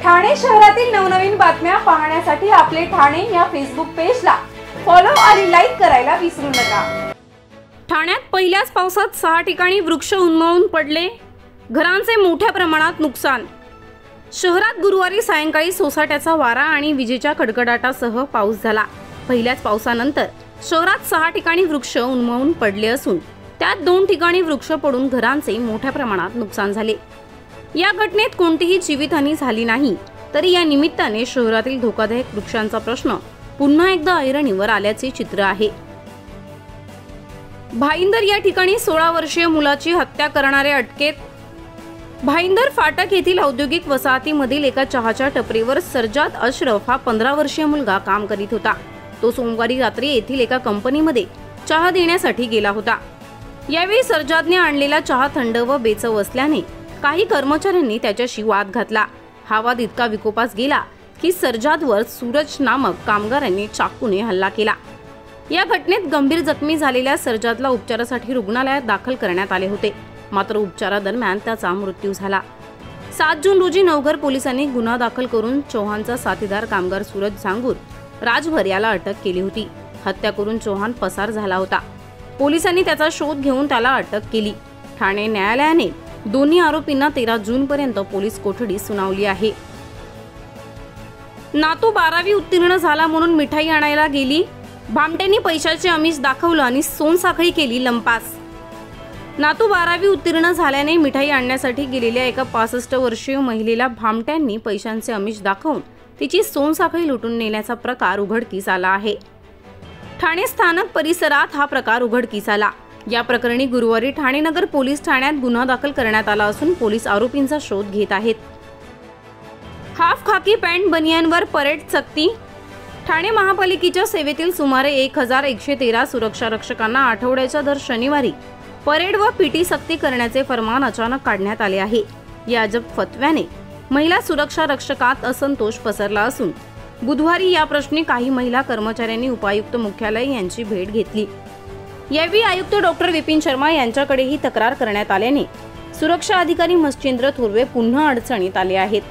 ठाणे शहरातील नवनवीन बातम्या पाहण्यासाठी आपले ठाणे या फेसबुक पेजला फॉलो आणि लाईक करायला विसरू नका। ठाण्यात पहिल्याच पावसात 6 ठिकाणी वृक्ष उन्मळून पडले, घरांचे मोठ्या प्रमाणात नुकसान। शहरात गुरुवारी सायंकाळी सोसाट्याचा वारा आणि विजेच्या कडकडाटासह पाऊस झाला। पहिल्याच पावसानंतर शहरात 6 ठिकाणी वृक्ष उन्मळून पडले असून त्यात 2 ठिकाणी वृक्ष पडून घरांचे मोठ्या प्रमाणात नुकसान झाले। या घटनेत कोणतीही जीवितहानी झाली नाही, तरी या निमित्ताने शहरातील धोकादायक वृक्षांचा प्रश्न पुन्हा एकदा ऐरणीवर आल्याचे चित्र आहे। भाईंदर या ठिकाणी 16 वर्षीय मुलाची हत्या करणारे अटकेत। भाईंदर फाटक येथील औद्योगिक वसाहतीमधील एका चहाच्या टपरीवर सरजाद अशरफ हा 15 वर्षीय मुलगा काम करीत होता। तो सोमवारी रात्री येथील एका कंपनीमध्ये चहा देण्यासाठी गेला होता। यावेळी सरजादने आणलेला चहा थंड व बेचव असल्याने काही कर्मचाऱ्यांनी त्याच्याशी वाद घातला। हा वाद इतका विकोपास गेला की सरजादवर सूरज नामक कामगारांनी चाकूने हल्ला केला। या घटनेत गंभीर जखमी झालेल्या सरजादला उपचारासाठी रुग्णालयात दाखल करण्यात आले होते, मात्र उपचारादरम्यान त्याचा मृत्यू झाला। 7 जून रोजी नवघर पोलिसांनी गुन्हा दाखल करून चौहानचा साथीदार कामगार सूरज झांगूर राजभर याला अटक केली होती। हत्या करून चौहान पसार झाला होता। पोलिसांनी त्याचा शोध घेऊन त्याला अटक केली। ठाणे न्यायालयाने दोन्ही आरोपींना 13 जून पर्यंत पोलीस कोठडी सुनावली आहे। नातू 12वी उत्तीर्ण झाला म्हणून मिठाई आणायला गेली, भामट्यांनी पैशाचे आमिष दाखवलं आणि सोनसाखळी केली लंपास। नातू 12वी उत्तीर्ण झाल्याने मिठाई आणण्यासाठी गेलेल्या एका 65 वर्षीय महिलेला भामट्यांनी पैशांचे आमिष दाखवून तिची सोनसाखळी लुटून नेण्याचा प्रकार उघडकीस आला आहे। ठाणे स्थानक परिसरात हा प्रकार उघडकीस आला। या प्रकरणी गुरुवारी ठाणे नगर पोलीस ठाण्यात गुन्हा दाखल करण्यात आला असून पोलीस आरोपींचा शोध घेत आहेत। हाफ खाकी पॅन्ट बनियानवर परेड सक्ती। ठाणे महापालिकेच्या सेवेतील सुमारे 1113 सुरक्षा रक्षकांना आठवड्याच्या दर शनिवारी परेड व पीटी सक्ती करण्याचे फरमान अचानक काढण्यात आले आहे। या अजब फतव्याने महिला सुरक्षा रक्षकात असंतोष पसरला असून बुधवारी या प्रश्नी काही महिला कर्मचाऱ्यांनी उपायुक्त मुख्यालय यांची भेट घेतली। यावेळी आयुक्त डॉक्टर विपिन शर्मा यांच्याकडेही तक्रार करण्यात आल्याने सुरक्षा अधिकारी मच्छिंद्र थोरवे पुन्हा अडचणीत आले आहेत।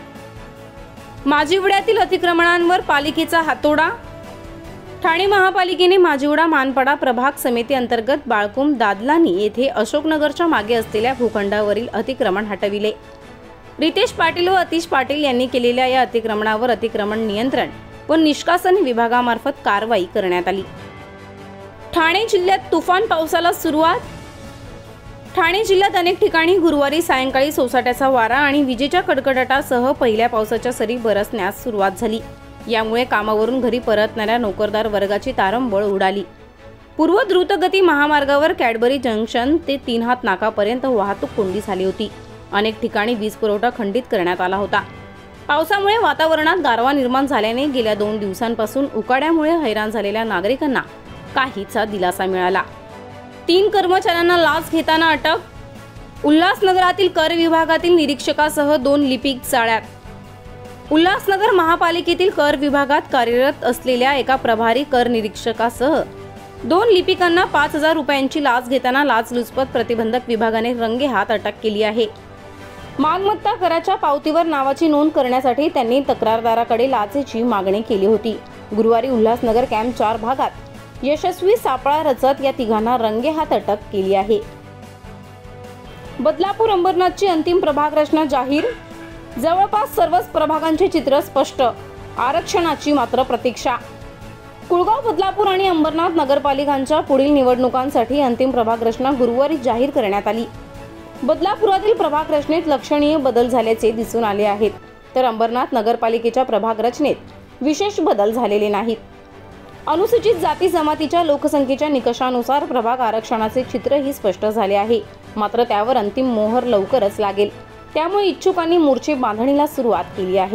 माजिवड्यातील अतिक्रमणांवर पालिकेचा हातोडा। ठाणे महापालिकेने माजिवडा मानपाडा प्रभाग समिती अंतर्गत बाळकुम दादलानी येथे अशोकनगरच्या मागे असलेल्या भूखंडावरील अतिक्रमण हटविले। रितेश पाटील व अतिश पाटील यांनी केलेल्या या अतिक्रमणावर अतिक्रमण नियंत्रण व निष्कासन विभागामार्फत कारवाई करण्यात आली। ठाणे जिल्ह्यात तुफान पावसाला सुरुवात। ठाणे जिल्ह्यात अनेक ठिकाणी गुरुवारी सायंकाळी सोसाट्याचा वारा आणि विजेच्या कडकडाटासह पहिल्या पावसाच्या सरी बरसण्यास सुरुवात झाली। यामुळे कामावरून घरी परतणाऱ्या नोकरदार वर्गाची तारंबळ उडाली। पूर्व द्रुतगती महामार्गावर कॅडबरी जंक्शन ते 3 हात नाकापर्यंत वाहतूक कोंडी झाली होती। अनेक ठिकाणी वीज पुरवठा खंडित करण्यात आला होता। पावसामुळे वातावरणात गारवा निर्माण झाल्याने गेल्या 2 दिवसांपासून उकाड्यामुळे हैराण झालेल्या नागरिकांना काहीसा दिलासा मिळाला। 3 कर्मचाऱ्यांना लाच घेताना अटक। उल्हासनगरातील कर विभागातील निरीक्षकासह 2 लिपिक जाळ्यात। उल्हासनगर महापालिकेतील कर विभागात कार्यरत असलेल्या एका प्रभारी कर निरीक्षकासह 2 लिपिकांना 5000 रुपयांची लाच घेताना लाचलुचपत प्रतिबंधक विभागाने रंगेहात अटक केली आहे। मालमत्ता कराच्या पावतीवर नावाची नोंद करण्यासाठी त्यांनी तक्रारदाराकडे लाचेची मागणी केली होती। गुरुवारी उल्हासनगर कॅम्प 4 भागात यशस्वी सापळा रचत या तिघांना रंगेहात अटक केली आहे। बदलापूर अंबरनाथची अंतिम प्रभाग रचना जाहीर। जवळपास सर्वच प्रभागांचे चित्र स्पष्ट, आरक्षणाची मात्र प्रतीक्षा। कुळगाव, बदलापूर आणि अंबरनाथ नगरपालिकांच्या पुढील निवडणुकांसाठी अंतिम प्रभाग रचना गुरुवारी जाहीर करण्यात आली। बदलापुरातील प्रभाग रचनेत लक्षणीय बदल झाल्याचे दिसून आले आहेत, तर अंबरनाथ नगरपालिकेच्या प्रभाग रचनेत विशेष बदल झालेले नाहीत। अनुसूचित जाती जमातीच्या लोकसंख्येच्या निकषानुसार प्रभाग आरक्षणाचे चित्रही स्पष्ट झाले आहे, मात्र त्यावर अंतिम मोहर लवकरच लागेल। त्यामुळे इच्छुकांनी मोर्चे बांधणीला सुरुवात केली आहे।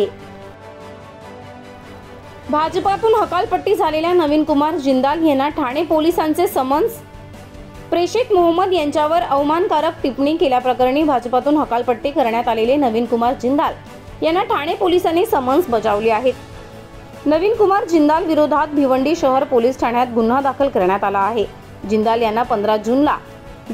भाजपातून हकालपट्टी झालेल्या नवीन कुमार जिंदाल यांना ठाणे पोलिसांचे समन्स। प्रेषित मोहम्मद यांच्यावर अवमानकारक टिप्पणी केल्याप्रकरणी भाजपातून हकालपट्टी करण्यात आलेले नवीन कुमार जिंदाल यांना ठाणे पोलिसांनी समन्स बजावले आहेत। नवीन कुमार जिंदाल विरोधात भिवंडी शहर पोलीस ठाण्यात गुन्हा दाखल करण्यात आला आहे। जिंदाल यांना 15 जूनला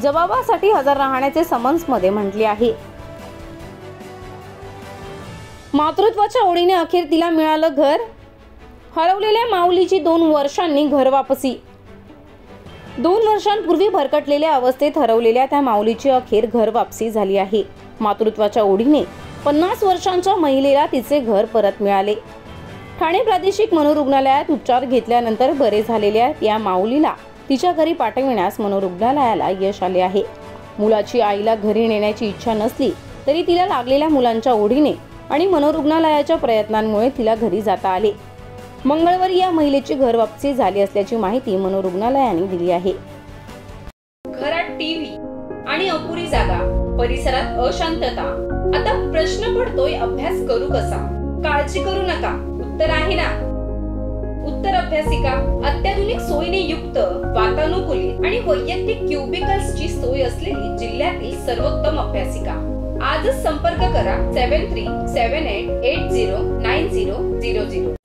जबाबासाठी हजर राहण्याचे समन्स मध्ये म्हटले आहे। मातृत्वाच्या ओढीने अखेर तिला मिळालं घर. हरवलेल्या माऊलीची 2 वर्षांनी घर वापसी. 2 वर्षांपूर्वी भरकटलेल्या अवस्थेत हरवलेल्या त्या माऊलीची अखेर घर वापसी झाली आहे. मातृत्वाच्या ओढीने 50 वर्षांच्या महिलेला तिचे घर परत मिळाले. ठाणे प्रादेशिक मनोरुग्णालयात उपचार घेतल्यानंतर बरे झालेल्या या माऊलीला तिच्या घरी पाठविण्यास मनोरुग्णालयाला यश आले आहे. मुलाची आईला घरी नेण्याची इच्छा नसली तरी तिला लागलेल्या मुलांच्या ओढीने आणि मनोरुग्णालयाच्या प्रयत्नांमुळे तिला घरी जाता आले. मंगळवारी या महिलेची घर वापसी झाली असल्याची माहिती मनोरुग्णालयाने दिली आहे. घरात टीव्ही आणि अपुरी जागा, परिसरात अशांतता. आता प्रश्न पडतोय, अभ्यास करू कसा? काळजी करू नका, उत्तर आहे ना. उत्तर अभ्यासिका अत्याधुनिक सोयीने युक्त, वातानुकूलित आणि वैयक्तिक क्युबिकल्सची सोय असलेली जिल्ह्यातील सर्वोत्तम अभ्यासिका. आजच संपर्क करा 7378809000.